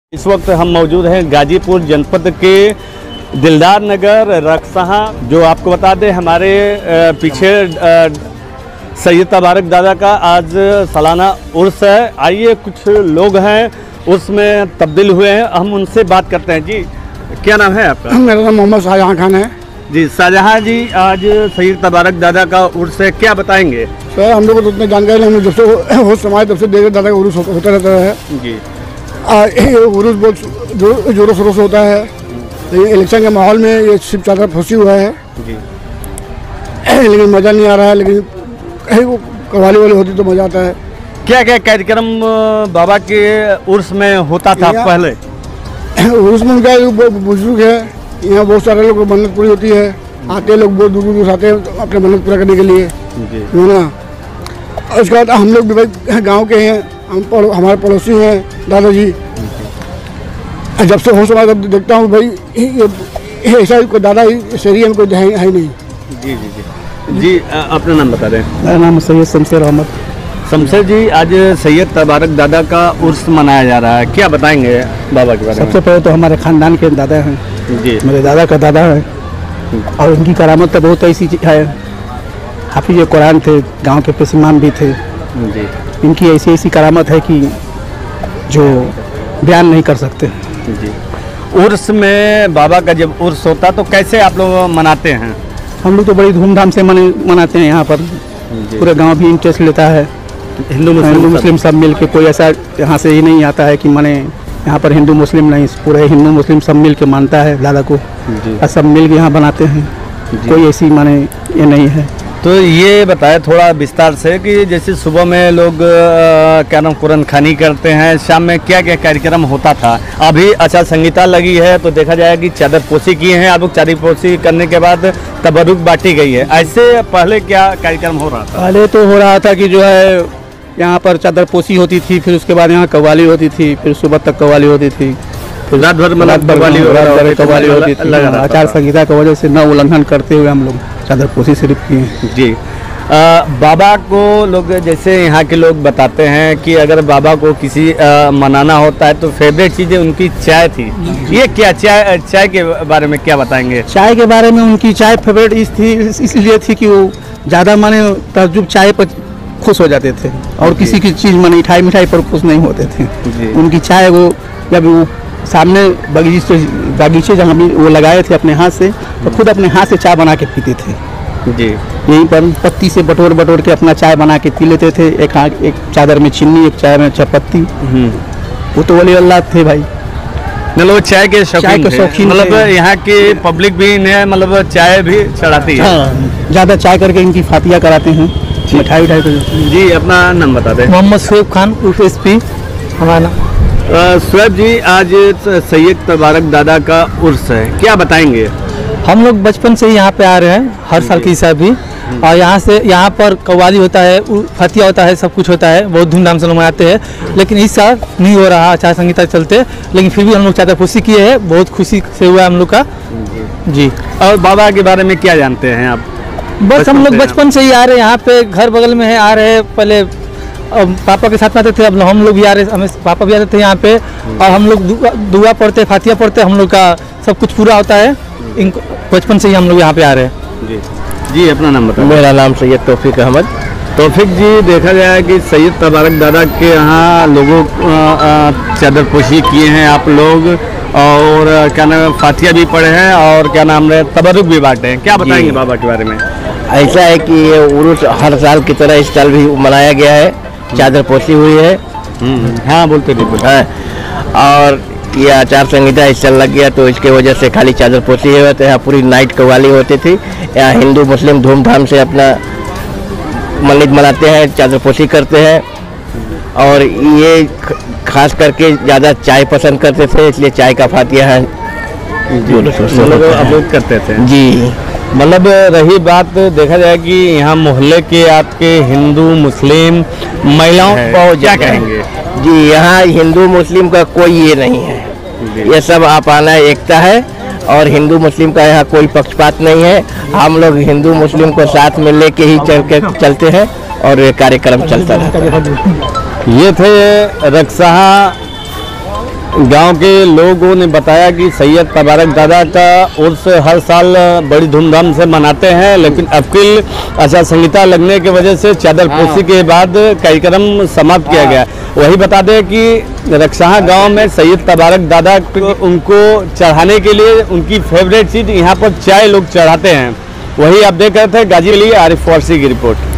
इस वक्त हम मौजूद हैं गाजीपुर जनपद के दिलदार नगर रक्सहा। जो आपको बता दें हमारे पीछे सैयद तबारक दादा का आज सालाना उर्स है। आइए कुछ लोग हैं उसमें तब्दील हुए हैं, हम उनसे बात करते हैं। जी क्या नाम है आपका? मेरा नाम मोहम्मद शाहजहां खान है। जी शाहजहां जी, आज सैयद तबारक दादा का उर्स है, क्या बताएंगे? सर हम लोग को तो उतनी जानकारी नहीं, जब से होश समाज तब से देखे दादा का उर्स होता रहता है। जी उर्स बहुत जोरों शोरों से होता है, लेकिन इलेक्शन के माहौल में ये सिर्फ चादर फंसी हुआ है जी। लेकिन मज़ा नहीं आ रहा है। लेकिन कहीं वो कवाली वाली होती तो मज़ा आता है। क्या क्या कार्यक्रम बाबा के उर्स में होता था पहले? उर्स में उनका बुजुर्ग है, यहाँ बहुत सारे लोग मन्नत पूरी होती है, आते लोग बहुत दूर दूर से आते हैं अपने मन्नत पूरा करने के लिए, है ना। उसके बाद हम लोग भी भाई गाँव के हैं, हमारे पड़ोसी हैं दादाजी। जब से होश आया तब देखता हूँ भाई ऐसा कोई दादा इस एरिया में कोई है नहीं। जी जी जी जी। अपना नाम बता दें। मेरा नाम सैयद शमशेर अहमद। शमशेर जी, आज सैयद तबारक दादा का उर्स मनाया जा रहा है, क्या बताएंगे बाबा के बारे में? सबसे पहले तो हमारे खानदान के दादा हैं जी, मेरे दादा का दादा है, और इनकी करामत तो बहुत ऐसी है। हाफिज कुरान थे, गांव के पेशमान भी थे जी। इनकी ऐसी ऐसी करामत है कि जो बयान नहीं कर सकते जी। उर्स में बाबा का जब उर्स होता तो कैसे आप लोग मनाते हैं? हम लोग तो बड़ी धूमधाम से मनाते हैं। यहाँ पर पूरा गांव भी इंटरेस्ट लेता है, हिंदू मुस्लिम सब मिल के। कोई ऐसा यहाँ से ही नहीं आता है कि माने यहाँ पर हिंदू मुस्लिम नहीं, पूरे हिंदू मुस्लिम सब मिल के मानता है दादा को, और सब मिल के यहाँ बनाते हैं। कोई ऐसी माने ये नहीं है। तो ये बताए थोड़ा विस्तार से कि जैसे सुबह में लोग क्या नाम कुरान खानी करते हैं, शाम में क्या क्या कार्यक्रम होता था? अभी आचार संहिता लगी है तो देखा जाएगा कि चादर पोशी किए हैं आप लोग। चादर पोशी करने के बाद तबरुक बांटी गई है, ऐसे पहले क्या कार्यक्रम हो रहा था? पहले तो हो रहा था कि जो है यहाँ पर चादर पोशी होती थी, फिर उसके बाद यहाँ कव्वाली होती थी, फिर सुबह तक कव्वाली होती थी, फिर रात भर मतलब कव्वाली होती थी। आचार संहिता की वजह से न उल्लंघन करते हुए हम लोग चादर पोशी सिर्फ किए। जी। बाबा को लोग जैसे यहाँ के लोग बताते हैं कि अगर बाबा को किसी मनाना होता है तो फेवरेट चीज़ें उनकी चाय थी। ये क्या चाय के बारे में क्या बताएंगे? चाय के बारे में उनकी चाय फेवरेट इसलिए थी कि वो ज़्यादा माने तजुब चाय पर खुश हो जाते थे, और किसी की चीज़ माने मिठाई पर खुश नहीं होते थे। उनकी चाय वो जब वो सामने बगीचे जहाँ भी वो लगाए थे अपने हाथ से, तो खुद अपने हाथ से चाय बना के पीते थे। जी। यहीं पर पत्ती से बटोर के अपना चाय बना के पी लेते थे। एक चादर में चीनी, एक चाय में चायपत्ती। वो तो वली अल्लाह थे भाई, मतलब चाय के शौकीन। मतलब यहाँ की पब्लिक भी इन्हें मतलब चाय भी चढ़ाती है। हाँ, ज़्यादा चाय करके इनकी फातिया कराते हैं, मिठाई उठाई। जी अपना नाम बता दें। मोहम्मद शुएब खान उर्फ SP हमारा नाम। शुएब जी, आज सैयद तबारक दादा का उर्स है, क्या बताएंगे? हम लोग बचपन से ही यहाँ पे आ रहे हैं, हर साल की हिसाब भी। और यहाँ पर कव्वाली होता है, फतिया होता है, सब कुछ होता है, बहुत धूमधाम से लोग मनाते हैं। लेकिन इस साल नहीं हो रहा आचार संहिता चलते, लेकिन फिर भी हम लोग चादर पोशी किए हैं, बहुत खुशी से हुआ हम लोग का। जी। और बाबा के बारे में क्या जानते हैं आप? बस हम लोग बचपन से ही आ रहे हैं, यहाँ पे घर बगल में है, आ रहे हैं। पहले पापा के साथ में आते थे, अब हम लोग भी आ रहे, हमें पापा भी आते थे यहाँ पे, और हम लोग दुआ पढ़ते, फातिया पढ़ते, हम लोग का सब कुछ पूरा होता है। बचपन से ही हम लोग यहाँ पे आ रहे हैं। जी जी। अपना नाम बताओ। मेरा नाम सैयद तौफीक अहमद। तौफीक जी, देखा जाए कि सैयद तबारक दादा के यहाँ लोगों चादर पोशी किए हैं आप लोग, और क्या नाम है फातिया भी पढ़े हैं, और क्या नाम है तबरुक भी बांटे हैं, क्या बताएंगे बाबा के बारे में? ऐसा है कि ये उर्स हर साल की तरह इस साल भी मनाया गया है, चादर पोशी हुई है। हाँ बोलते थे। हाँ, और ये आचार संहिता इस साल लग गया तो इसके वजह से खाली चादर पोशी हुआ था। यहाँ पूरी नाइट कव्वाली होती थी। यहाँ हिंदू मुस्लिम धूमधाम से अपना मौलिद मनाते हैं, चादर पोशी करते हैं, और ये खास करके ज़्यादा चाय पसंद करते थे, इसलिए चाय का फातिया है लोग करते थे। जी। मतलब रही बात देखा जाए कि यहाँ मोहल्ले के आपके हिंदू मुस्लिम महिलाओं को क्या कहेंगे? जी, यहाँ हिंदू मुस्लिम का कोई ये नहीं है, ये सब आपना एकता है, और हिंदू मुस्लिम का यहाँ कोई पक्षपात नहीं है। हम लोग हिंदू मुस्लिम को साथ में लेके ही चलते हैं, और ये कार्यक्रम चलता रहता है। ये थे रक्सहा गांव के लोगों ने बताया कि सैयद तबारक दादा का उर्स हर साल बड़ी धूमधाम से मनाते हैं, लेकिन अबकिल आचार संहिता लगने की वजह से चादर पोशी के बाद कार्यक्रम समाप्त किया गया। वही बता दें कि रक्सहा गांव में सैयद तबारक दादा उनको चढ़ाने के लिए उनकी फेवरेट चीज़ यहाँ पर चाय लोग चढ़ाते हैं। वही आप देख रहे थे गाजी के लिए आरिफ फारसी की रिपोर्ट।